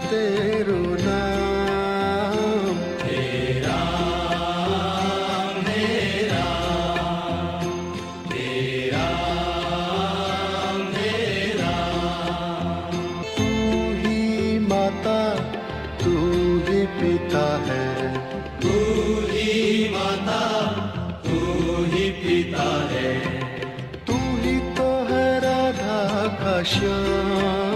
तेरो नाम। हे राम हे राम हे राम हे राम। तू ही माता तू ही पिता है, तू ही माता तू ही पिता है, तू ही तो है राधा का श्याम।